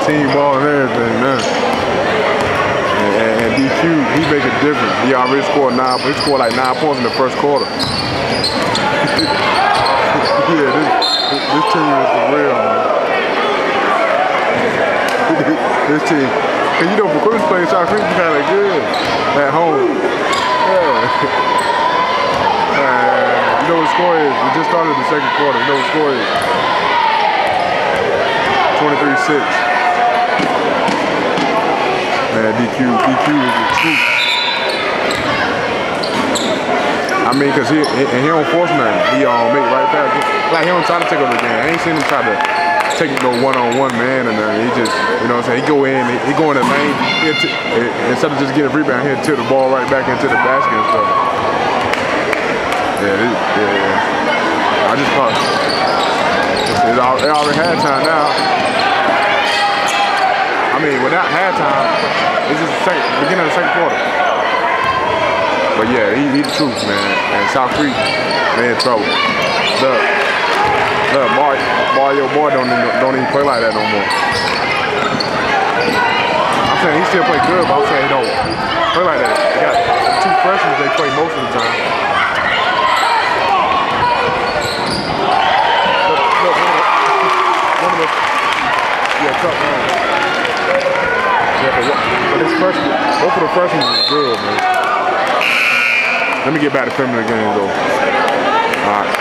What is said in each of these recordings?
team ball and everything, man. And DQ, he make a difference. He already scored he scored like 9 points in the first quarter. Yeah, this team is for real, man. This team, cause you know, Perquimans playing South Creek kind of good at home. Yeah. You know what the score is? We just started the second quarter. You know what the score is? 23-6. Man, DQ is the truth. I mean, cause he don't force nothing. He make right pass. Like he don't try to take over the game. I ain't seen him try to take no one-on-one man and he just, you know what I'm saying, he go in the lane, instead of just getting a rebound, he'll tip the ball right back into the basket and stuff. Yeah. I just thought it already halftime now. I mean, without halftime, it's just the beginning of the second quarter. But yeah, he the truth, man. And South Creek, they in trouble. Look, Mario Boy don't even play like that no more. I'm saying he still play good, but I'm saying he don't play like that. They got 2 freshmen they play most of the time. Look, one of the tough ones. Yeah, but this freshman, both of the freshmen is good, man. Let me get back to filming the game, though. All right.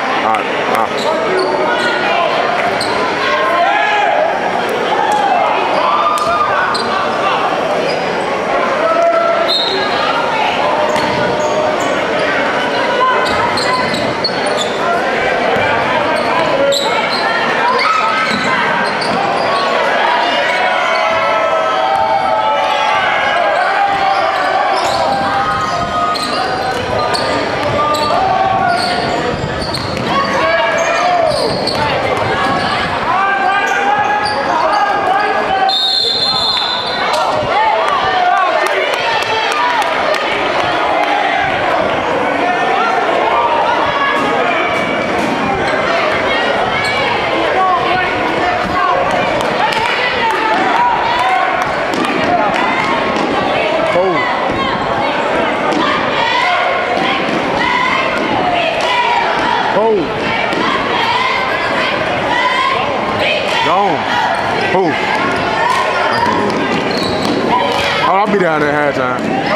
I'll be down there at halftime.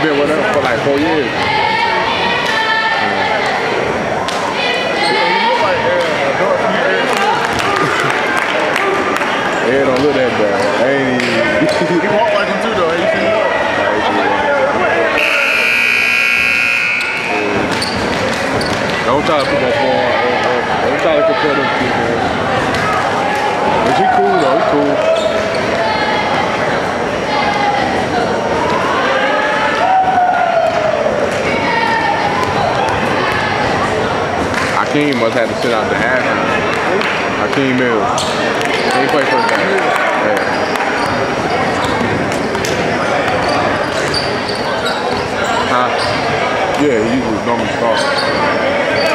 been with them for like 4 years. Yeah, don't look that bad. He walk like him too though. You see him walk? Don't try to put that for don't try to compare them two, man. But he cool though, he cool. Hakeem must have to sit out the halftime. Hakeem Mills. He played first half. Yeah. Huh? Yeah, he was normally start.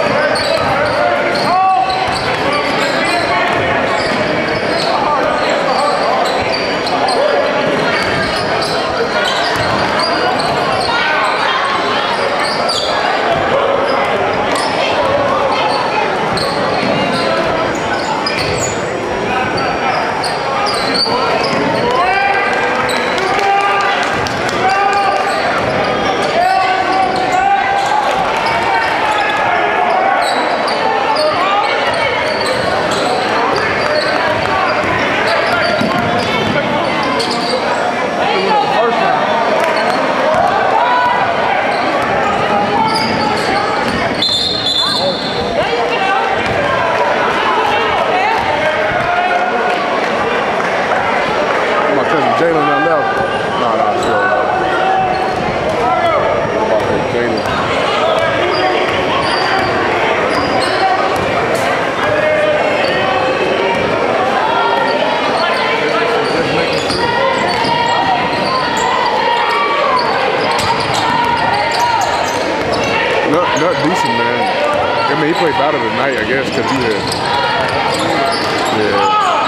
Not decent, man. I mean, he played better tonight, I guess, because he had. Yeah.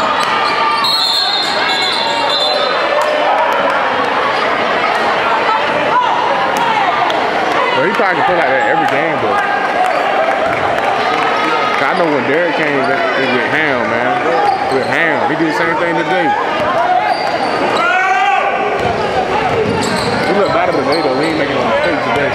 Well, he probably can play like that every game, though. I know when Derek came, it was with Ham, man. With Ham. He did the same thing today. He looked better today, though. He ain't making no mistakes today.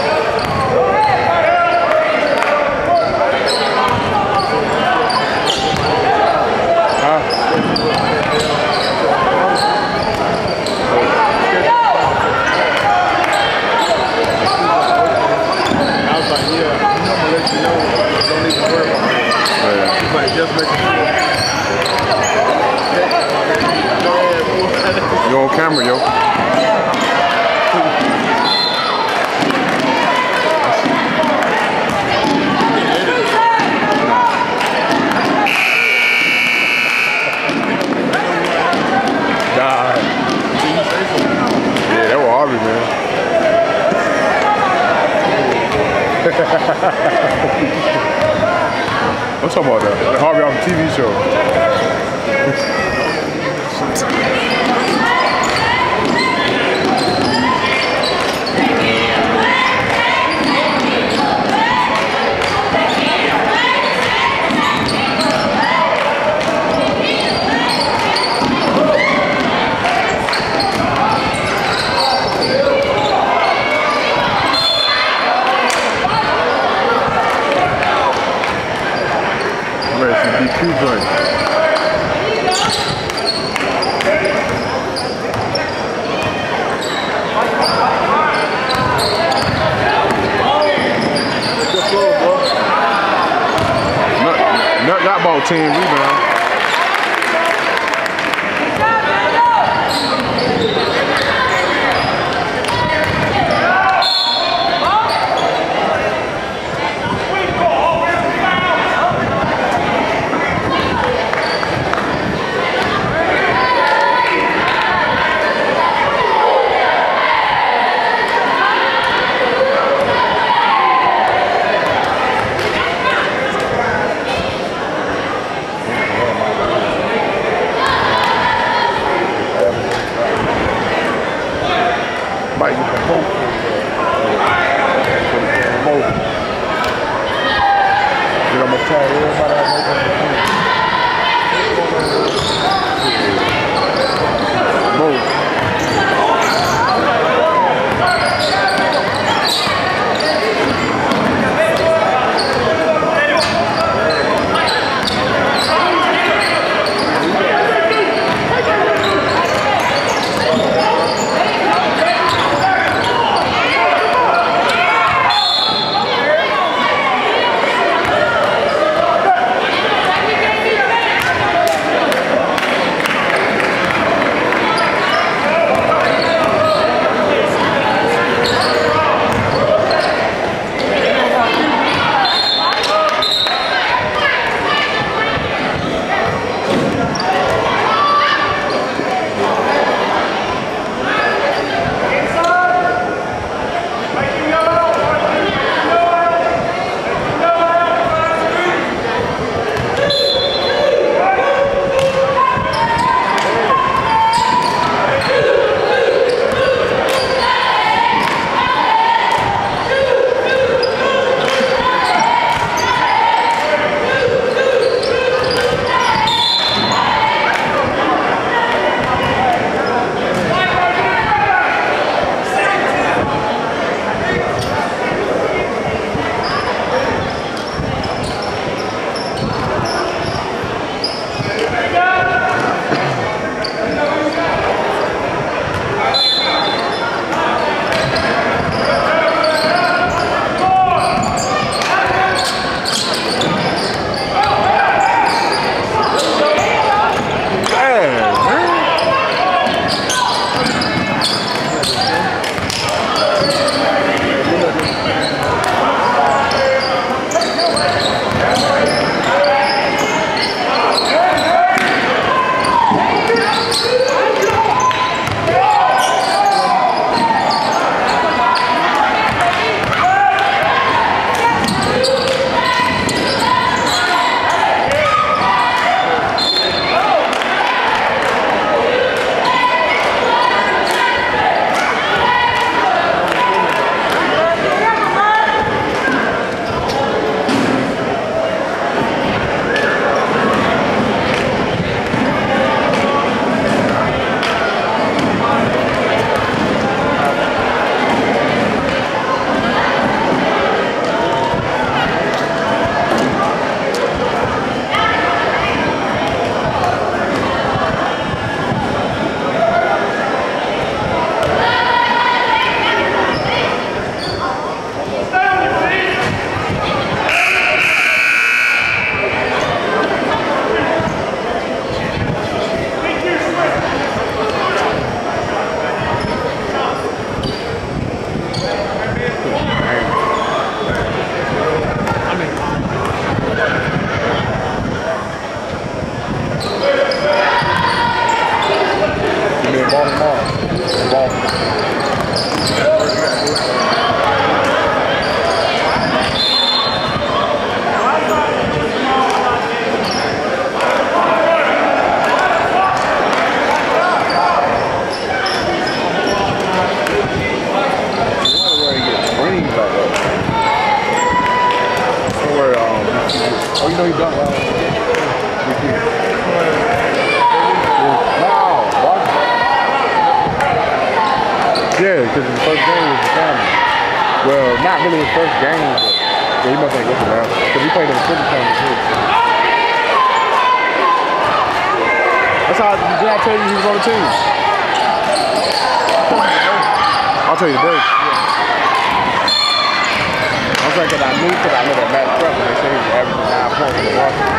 You on camera, yo. Yeah, that was Harvey, man. I'm talking about that. Harvey off the TV show. DQ joint. Got about 10 rebounds. Yeah, because his first game was the family. Well, not really his first game, but yeah, he must ain't good for that. Because he played in the football tournament too. That's how, did I tell you he was on the team? I'll tell you today. I was like, because I knew that Matt Prep when they said he was averaging 9 points in the Washington.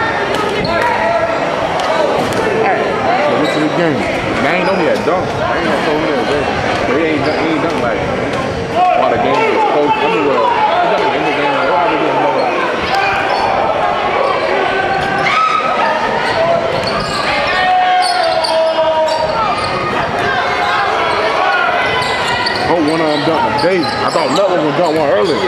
Hey, so look to the game. They ain't know he had dunk. They ain't gonna show him that day. But he ain't dunk like while the game was close. I mean, he done in the game. Why they didn't know that? Oh, one of them dunked today. I thought Nut was gonna dunk one earlier.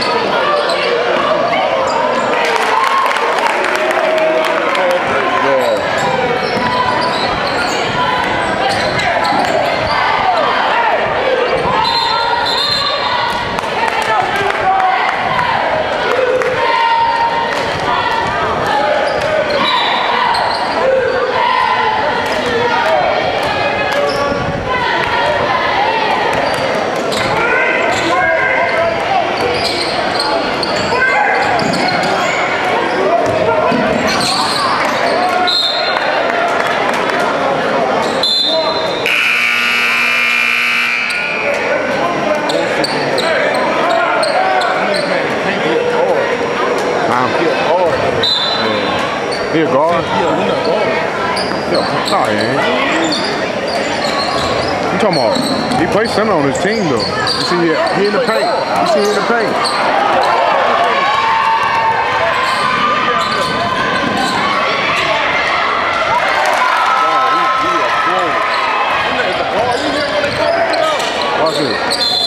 He a guard? Yeah, he a guard. Yeah, nah, he ain't. You talking about, he plays center on his team though. You see he in the paint. You see he in the paint. Watch this.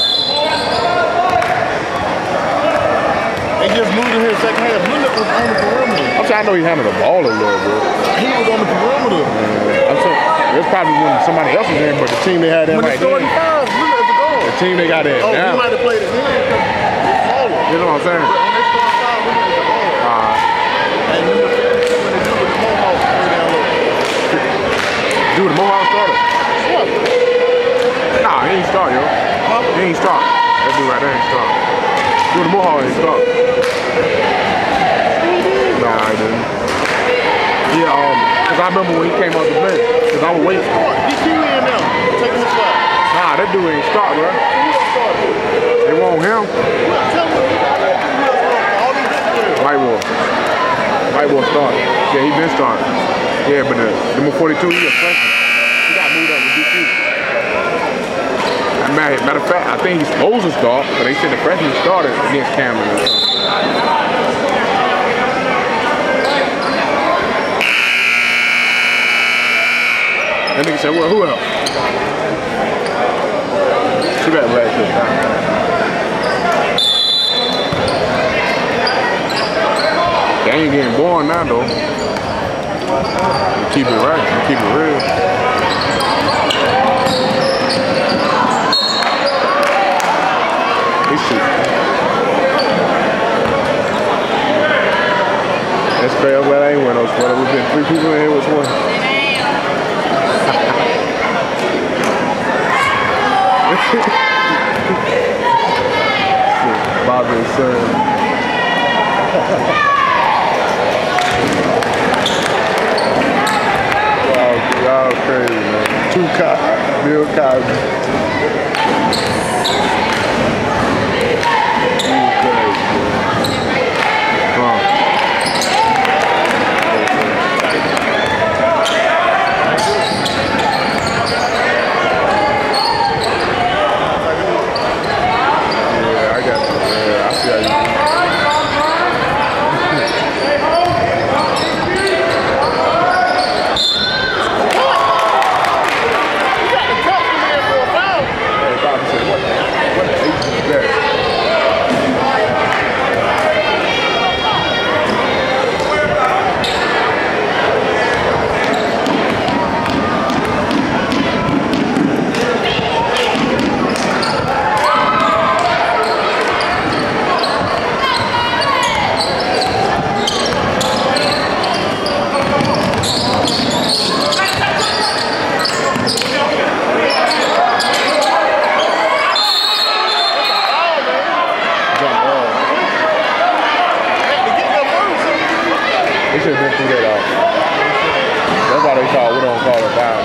They just moved in here second half. Willett was on the perimeter. I'm saying I know he handled the ball a little bit. He was on the perimeter. I'm saying it's probably when somebody else was in, but the team they had in When right the starting there. five, Willett is a guard. The team they got in Oh, he now. might have played it then. It's smaller. You know what I'm saying? But on that starting five, Willett is a guard. And number 10, when they do with the Mohawk, way down low. Dude, the Mohawk started. What? Nah, he ain't start, yo. Huh? He ain't start. That dude right there ain't start. Dude, the Mohawk ain't start. Nah, I didn't. Yeah, cause I remember when he came out the bench, cause I was waiting. He Kiwi in now. Taking his spot. Nah, that dude ain't start, bro. Who else started? They want him. Well, tell me who else started. All these big players. White Wolf started. Yeah, he been starting. Yeah, but the number 42, he a freshman. He got moved up to DQ. Matter of fact, I think he's supposed to start, but they said the freshman started against Cameron. That nigga said, well, who else? She got last this time. They ain't getting born now, though. You keep it right, you keep it real. This shit. That's crazy. I'm glad I ain't wearing no sweater. We've been 3 people in here with one. Bobby's son. Y'all crazy, man. Bill Cosby. they call, we don't call it violence.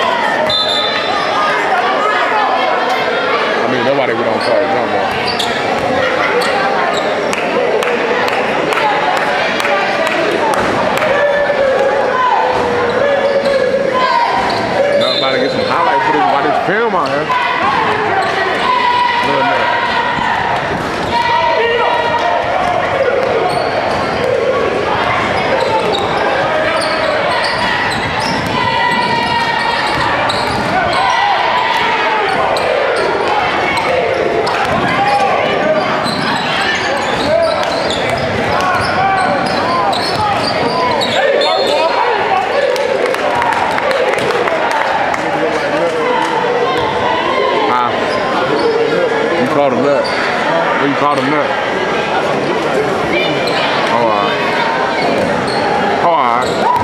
I mean, nobody we don't call it jump ball. Now I'm about to get some highlight footage while this film out here. Look at that. Called him that. What you called him that? Oh, alright. Oh, alright.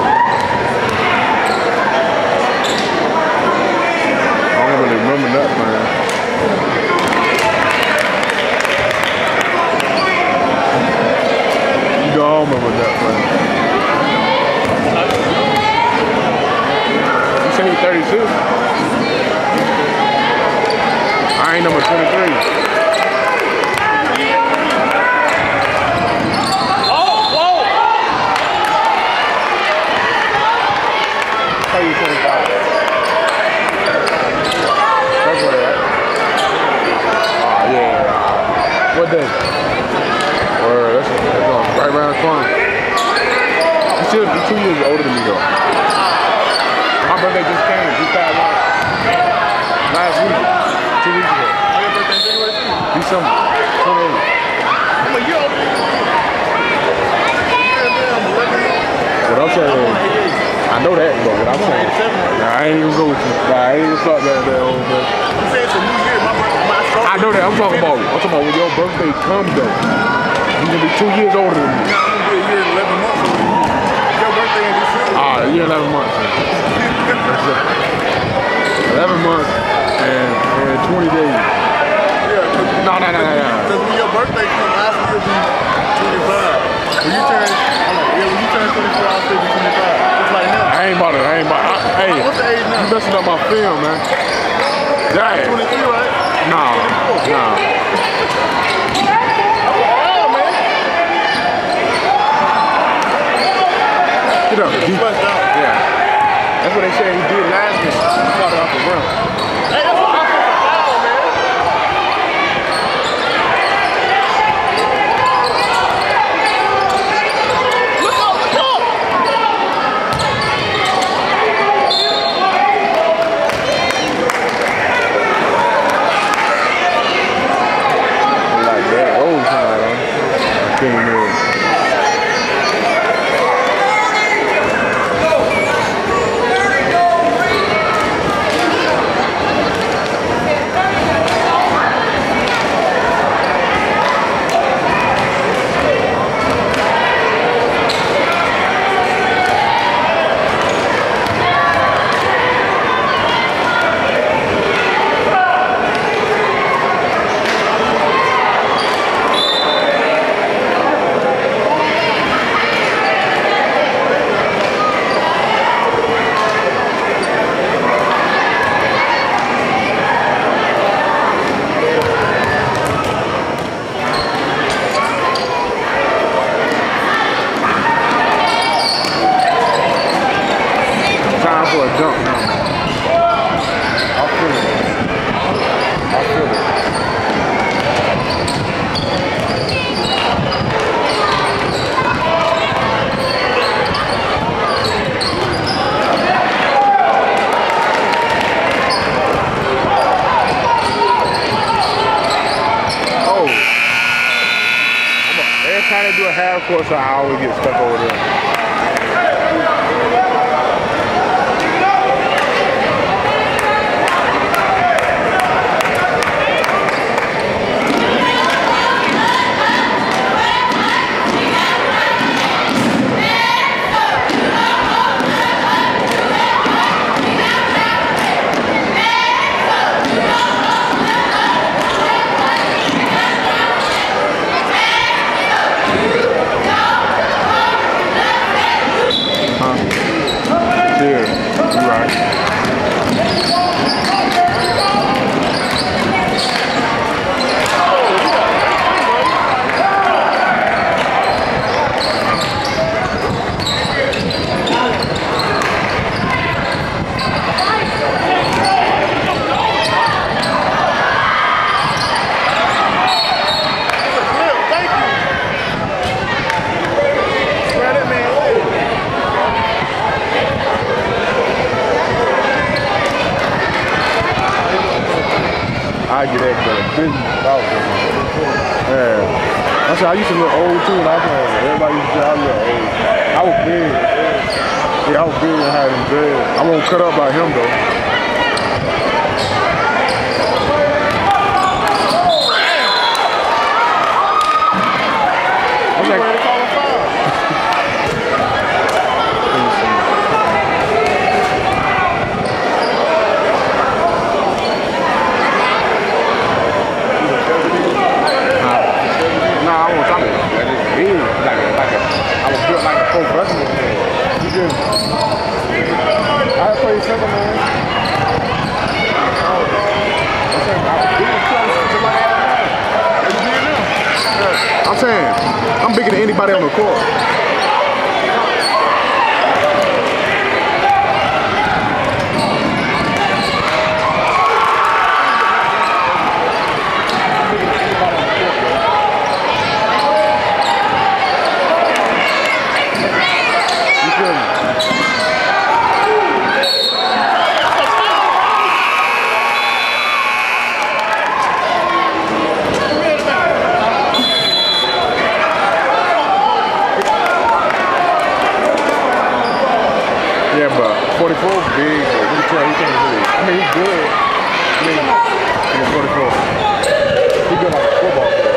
I don't really remember that, man. You don't remember that, man. You say he's 36? I ain't number 23. What day? Or that's right around the corner. He's still 2 years older than me though. My birthday just came. Just passed last week. 2 weeks ago. Your birthday January 2nd? December 28th. I'm a year older. What I'm saying is, I know that, but what I'm saying, nah, I ain't even go with you. Nah, I ain't even thought that old, but. You say it's a new year, my birthday. I know that. I'm talking about when your birthday comes though. You're gonna be 2 years older than me. Nah, I'm gonna be a year and 11 months older than you. Your birthday in December. Ah, a year and 11 months. 11 months and 20 days. Yeah. No. Because when your birthday comes, I'll still be 25. When you turn 24, I'll still be 25. It's like now. I ain't about it. Hey, what's the age now? You messing up my film, man. Dang. 23, right? No. Get up. Yeah. That's what they said he did last year. He started off the run. Hey, that's what I think about, man. Look up. Like that. Oh, somebody. I can't even. Of course, I always get stuck over there. I get that business out. Yeah. I said I used to look old too when I was older. Everybody used to say I look old. I was big. Yeah, I was big and had them dreads. I won't cut up like him though. I'm like, ready to call a foul. Nah, I won't talk about it. That is big. I was built like a professional. You just, I play center, man. I'm saying, I'm bigger than anybody on the court. Yeah, but 44 is big, but you can tell he can't really. I mean, he's good. I mean, he's 44. He's good like a football player.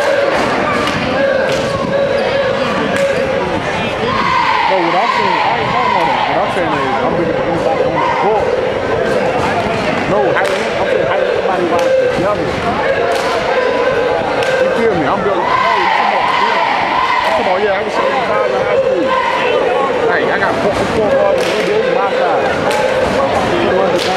No, what I'm saying, I ain't talking about that. What I'm saying is, I'm bigger than anybody on the court. No, I'm saying, how everybody rides together. You feel me? I'm built. Oh, you talking about, yeah, I was 75 in high school. Hey, I got 4 balls in the NBA, my side. Ain't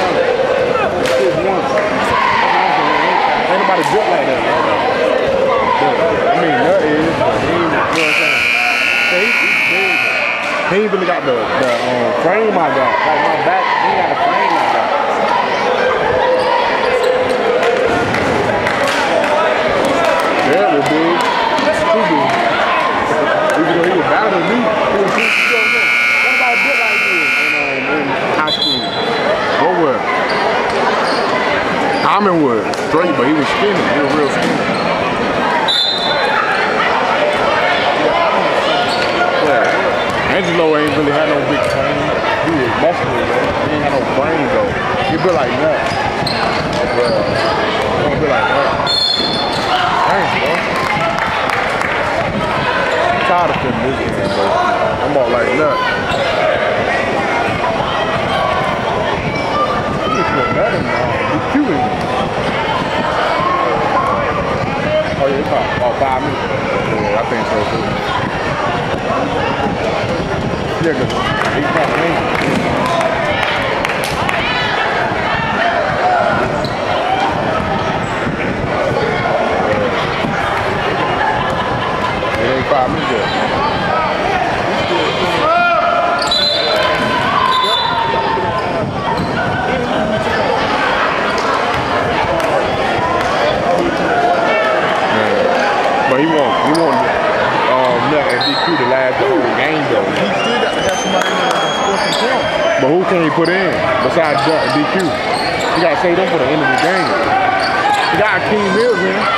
nobody built like that. But, I mean, that is, you know what I'm saying? So he ain't really got the frame I got. Like my back, he ain't got the frame I got. Yeah, they're big. Too big. Even though he was better than me, he was big. Nobody built like me in high school. Nowhere. Commonwood, straight, but he was skinny. He was real skinny. Yeah. Angelo ain't really had no big frame. He was muscular, though. He ain't had no frame, though. He built like that. Well, he don't build like that. Dang, bro. I'm tired of fitting this game, bro. I'm all like that. Better now. He's cute. Oh yeah, it's about 5 minutes. Yeah, I think so too. Yeah, because he's not playing. It ain't 5 minutes yet. But he won't nothing DQ the last whole game though. He still got to have somebody in there sports and film. But who can he put in besides DQ? He got to save them for the end of the game. He got King Mills in.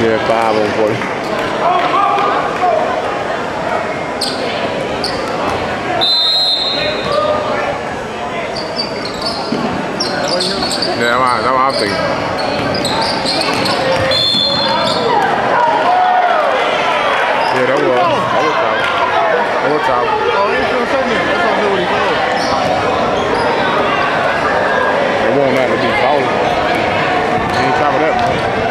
Yeah, 5 on 40. Yeah, that's what I'm thinking. Yeah, that was top. That was top. Oh, he ain't gonna say nothing. That's gonna do what he said. They want that to be foul. He ain't top of that.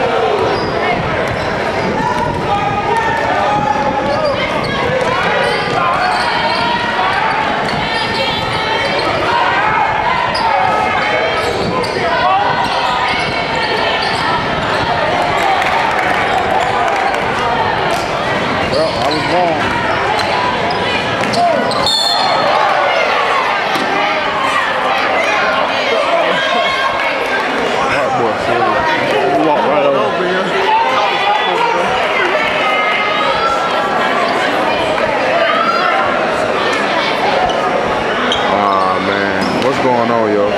Well, I was wrong. What's going on, yo?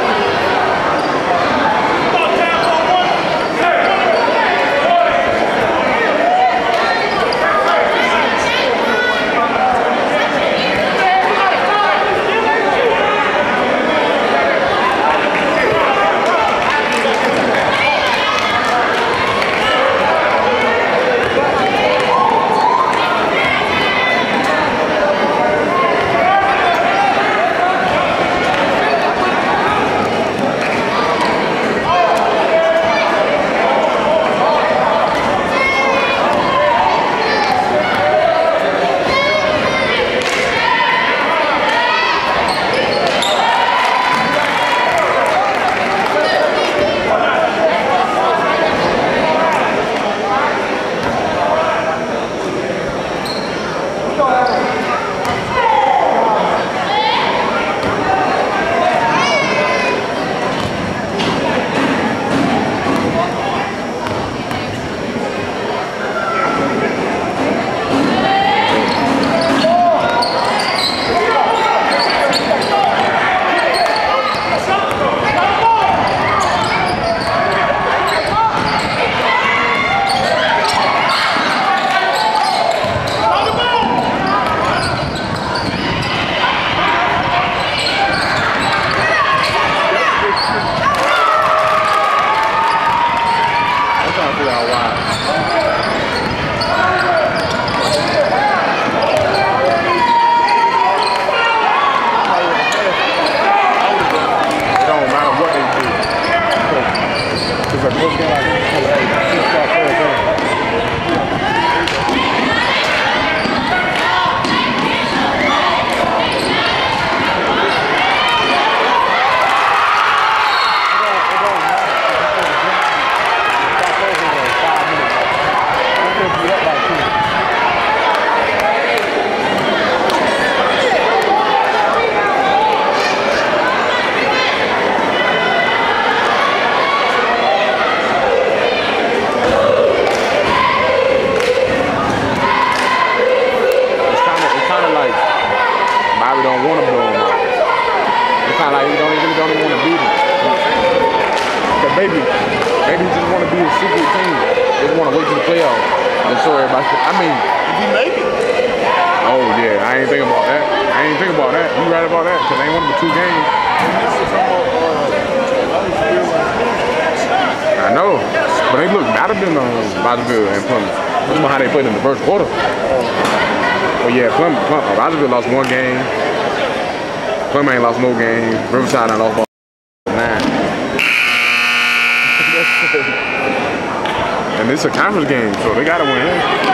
Maybe he just want to be a secret team. Just want to wait to the playoffs and show everybody. I mean, Did he make it? Oh yeah, I ain't think about that. You right about that? Cause they ain't won but 2 games. I know, but they look better than Rogersville and Plymouth. Look at how they played in the first quarter. Oh yeah, Rogersville lost 1 game. Plymouth ain't lost no game. Riverside ain't lost 9. And it's a conference game, so they gotta win.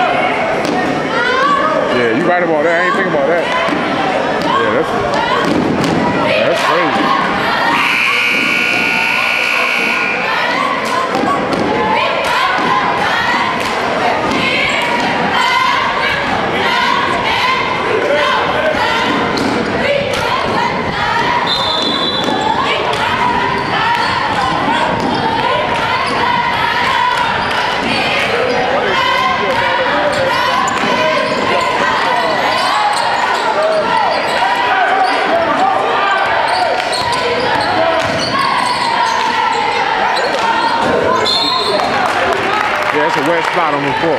Yeah, you right about that. I ain't think about that. Yeah, that's crazy. That's a wet spot on the court.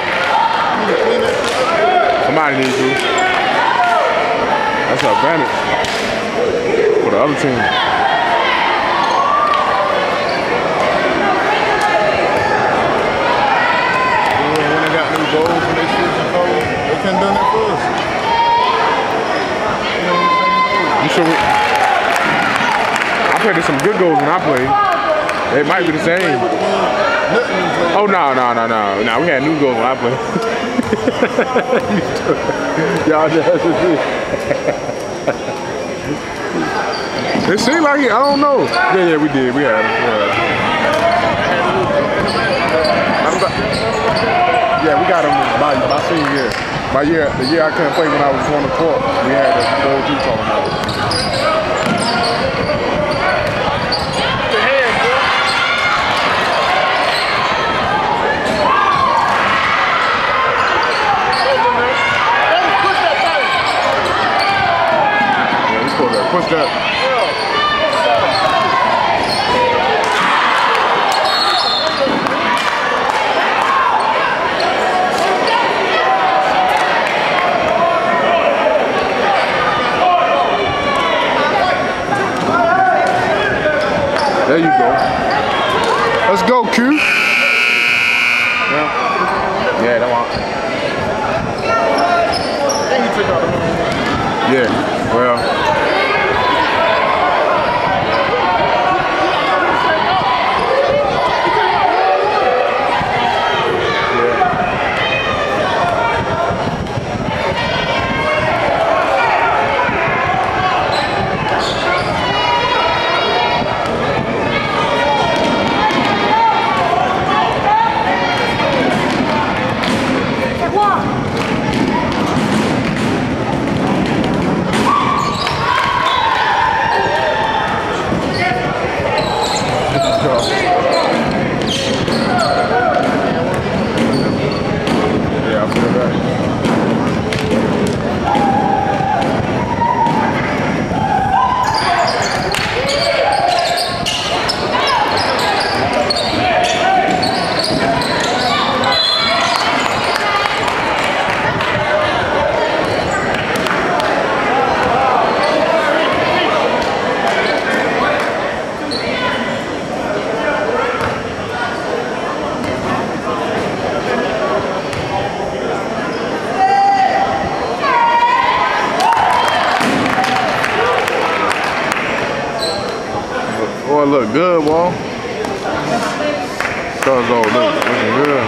Somebody needs to. That's an advantage for the other team. When they got them goals and they switching colors, they couldn't done that for us. You sure? I played some good goals when I played. They might be the same. Oh no. We had new goals when I played. Y'all just it seemed like it. I don't know. Yeah, we did. We had them. Yeah, we got them my senior year. The year I couldn't play when I was on the court, we had the goals you talking about. Push that. There you go. Let's go, Q. Yeah, that one. Yeah, well. Boy, look good, boy. Cuz old looking good.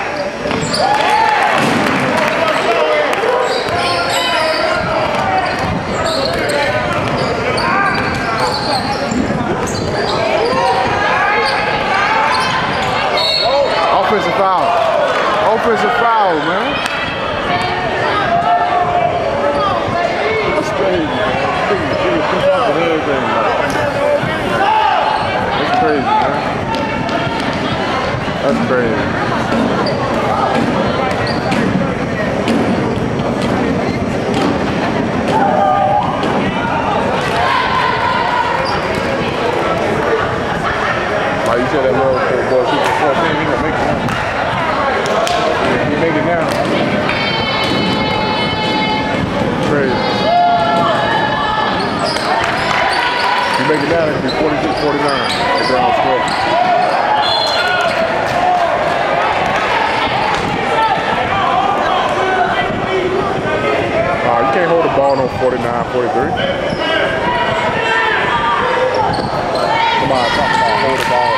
Offensive foul. Offensive foul, man. That's crazy, man. That's crazy, man. That's crazy. Like you said, that little boy shooting 14, he gonna make it now. He make it now. Crazy. You make it now, it could be 46-49. If they're on score. You can't hold the ball on 49-43. Somebody talking about hold the ball.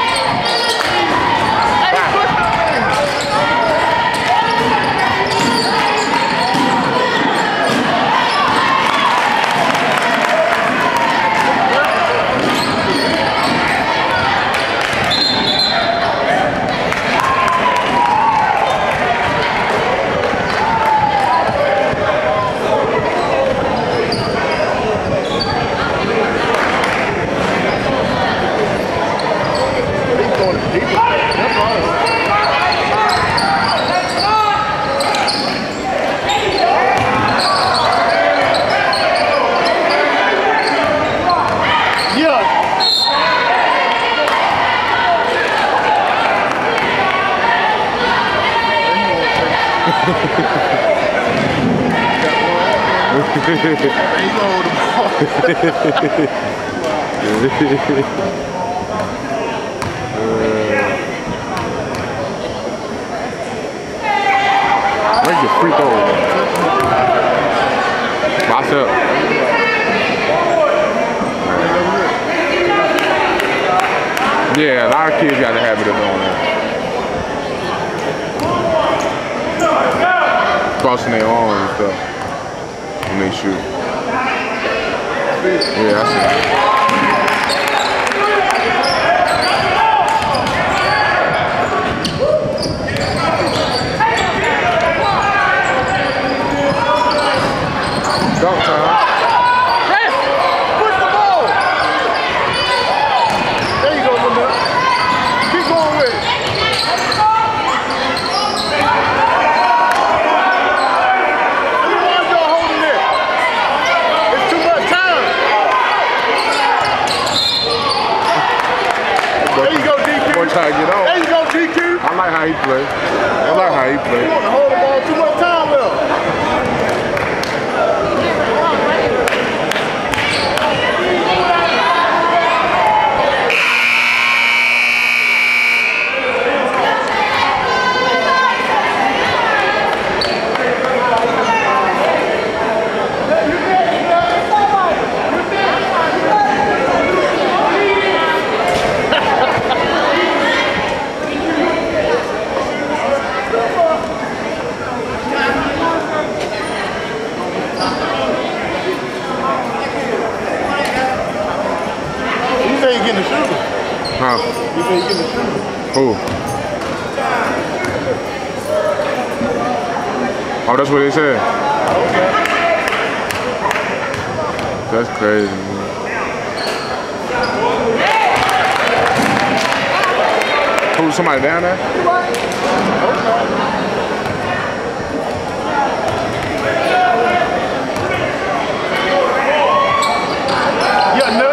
Make your free throw. Box up. Yeah, a lot of kids got the habit of doing that. Crossing their arms and stuff when they shoot. Yeah, I see. Dunk time. Push the ball. There you go, Lamar. Keep going with it. Why y'all holding it? It's too much time. There you go, DQ. Boy, try to get off. There you go, DQ. I like how he play. I like how he play. You want to hold the ball too much time left. Huh? You say you getting the shooter? Who? Oh, that's what they said? Okay. That's crazy, man. Who, somebody down there? Yeah, nut.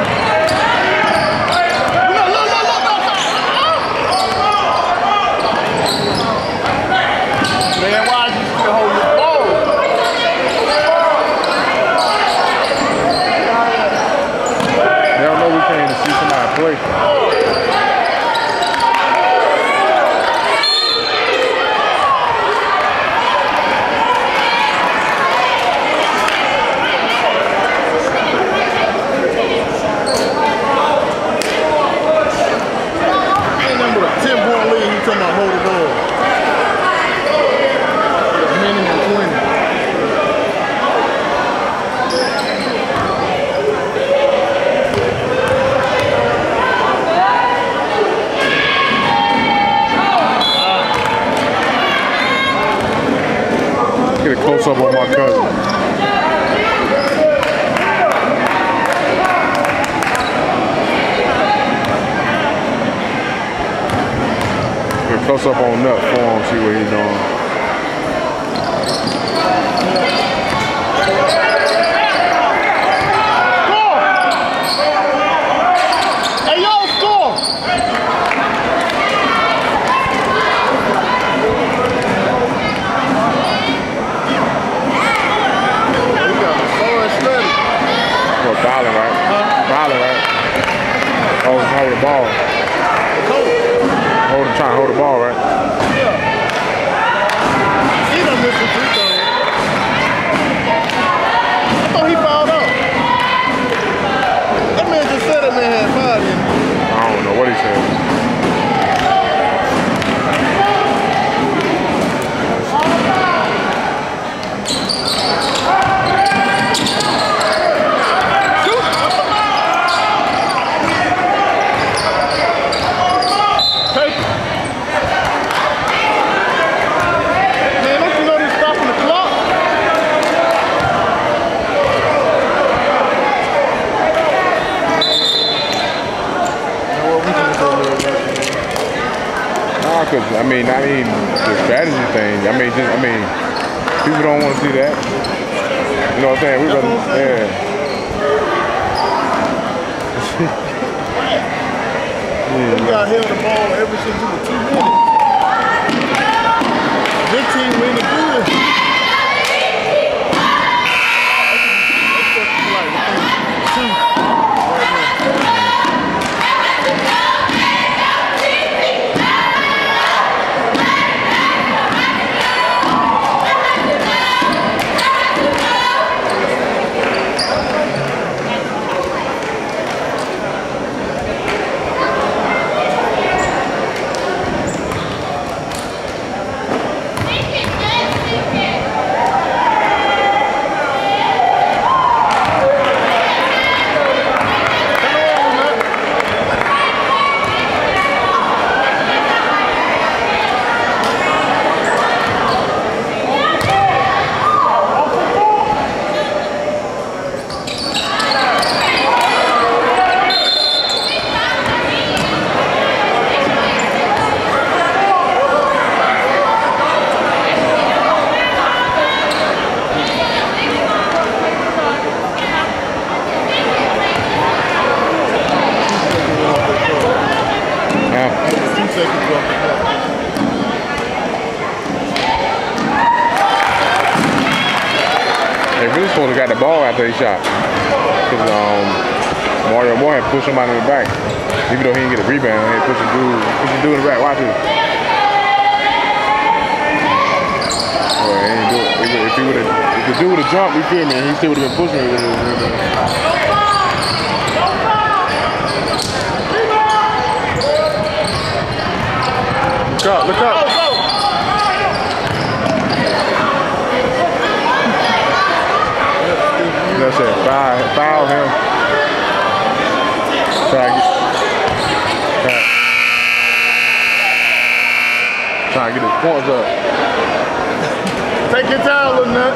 Man, why are you still holding the ball? They don't know we came to see somebody play. Ain't nothing but a 10-point lead. You talking about hold the ball? Minimum 20. Get a close up on my cousin. Get a close up on Nut for him, see what he's doing. Hey, yo, score! Violent, right? Violent, right? Hold the ball. Trying to hold the ball, right? Yeah. He done missed the free throw. I thought he fouled up. That man just said that man had fouled him. I don't know what he said. Cause I mean, not even the strategy thing. I mean, people don't want to see that. You know what I'm saying? We rather, yeah. We got held the ball every single 2 minutes. This team winning good. They really supposed to got the ball after they shot. Because Mario Moore had pushed somebody in the back. Even though he didn't get a rebound, he had pushed a dude in the back. Watch this. Well, he didn't do it. If the dude would have jumped, you feel me, he still would have been pushing me. Look up. That's it. Foul him. Try to get his points up. Take your time, little nut.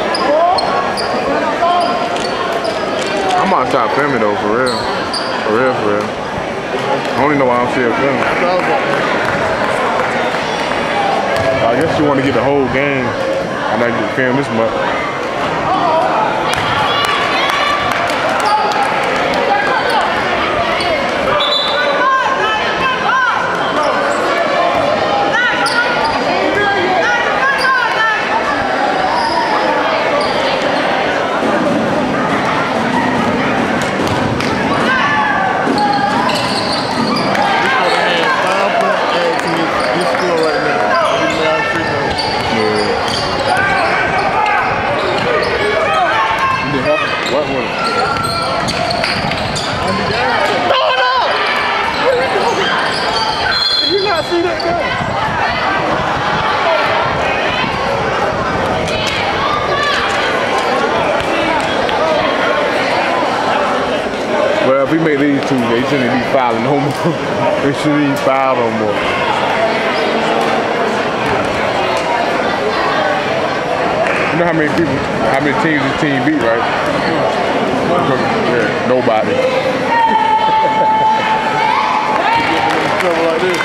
I'm about to stop filming though, for real. For real. I don't even know why I'm still filming. I guess you want to get the whole game. I know you can film this much. Well, if we make these two, they shouldn't be fouling no more. They shouldn't even foul no more. You know how many teams this team beat, right? Yeah, nobody. Trouble like this.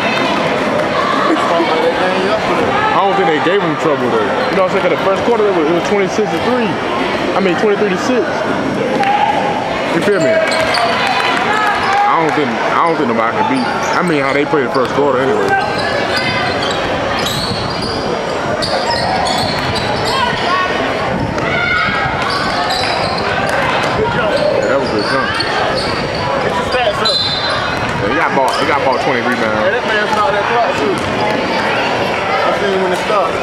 I don't think they gave them trouble though. You know what I'm saying? 'Cause the first quarter it was 26-3. I mean 23-6. You feel me? I don't think nobody can beat. I mean how they played the first quarter anyway. Yeah, that was good jump. Get your stats up. Yeah, he got ball 20 rebounds. Yeah, that man stopped that clock too. I seen him when it stopped.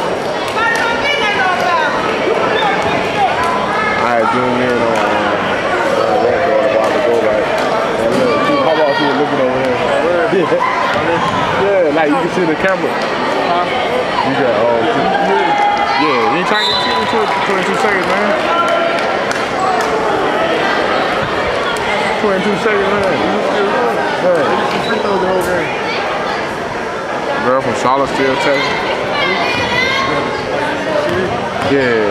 I had zoomed in on that guy a while ago, like, how about you were looking over there? Yeah, like you can see the camera. You got, yeah, you ain't trying to get 22 seconds, man. 22 seconds, man. Girl from Charlotte still texting. Yeah.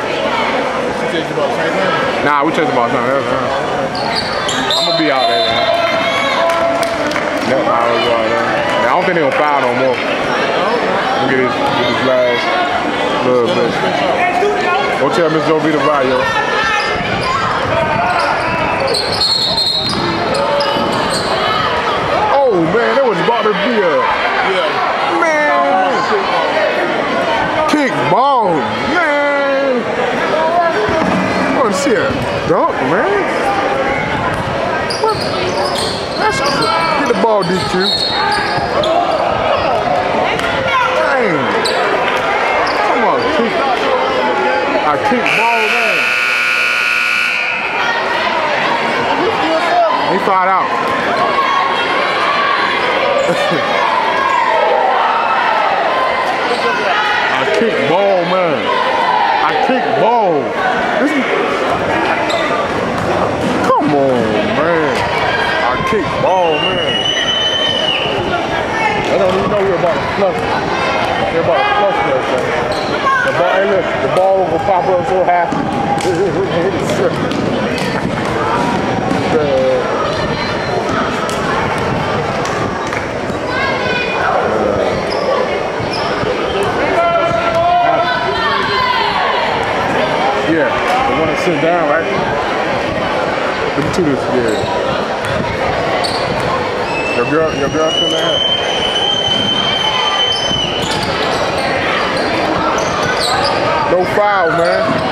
Nah, we chasing about something else. I'm gonna be out there, man. Yep, I was out there. I don't think they gonna foul no more. We'll get this last little bit. Go tell Miss Joe Vita bye, yo. Oh man, that was about to be a man. ball, DQ. Dang. Come on, kick. I kick ball, man. He fired out. I kick ball, man. I kick ball. This is... Come on, man. I kick ball, man. I don't even know we're about to flush. We're about to flush that thing. The ball, hey, look, the ball will pop up so high. Yeah, the one that sit down, right? Let me do this, yeah. Your girl still there? No foul, man.